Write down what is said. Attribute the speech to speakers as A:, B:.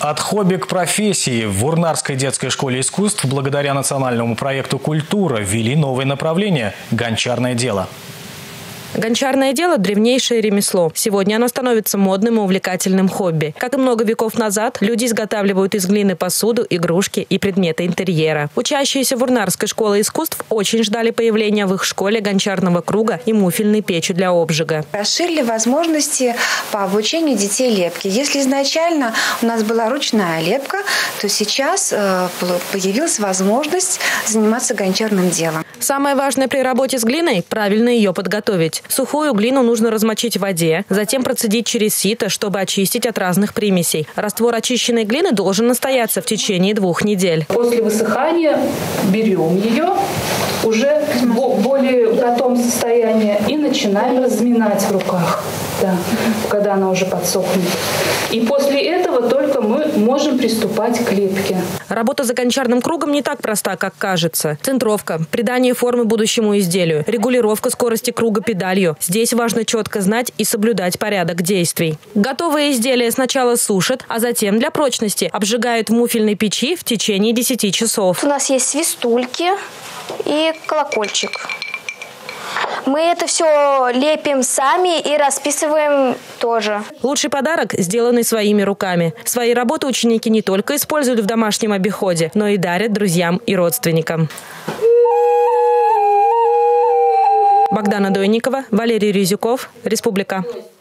A: От хобби к профессии в Вурнарской детской школе искусств благодаря национальному проекту «Культура» ввели новое направление – гончарное дело.
B: Гончарное дело – древнейшее ремесло. Сегодня оно становится модным и увлекательным хобби. Как и много веков назад, люди изготавливают из глины посуду, игрушки и предметы интерьера. Учащиеся Вурнарской школы искусств очень ждали появления в их школе гончарного круга и муфельной печи для обжига.
C: Расширили возможности по обучению детей лепки. Если изначально у нас была ручная лепка, то сейчас появилась возможность заниматься гончарным делом.
B: Самое важное при работе с глиной – правильно ее подготовить. Сухую глину нужно размочить в воде, затем процедить через сито, чтобы очистить от разных примесей. Раствор очищенной глины должен настояться в течение 2 недель.
D: После высыхания берем ее уже в более готовом состоянии и начинаем разминать в руках, когда она уже подсохнет. И после этого только мы можем приступать к лепке.
B: Работа за гончарным кругом не так проста, как кажется. Центровка, придание формы будущему изделию, регулировка скорости круга педалью. Здесь важно четко знать и соблюдать порядок действий. Готовые изделия сначала сушат, а затем для прочности обжигают в муфельной печи в течение 10 часов.
E: У нас есть свистульки и колокольчик. Мы это все лепим сами и расписываем тоже.
B: Лучший подарок, сделанный своими руками. Свои работы ученики не только используют в домашнем обиходе, но и дарят друзьям и родственникам. Богдана Дойникова, Валерий Резюков, Республика.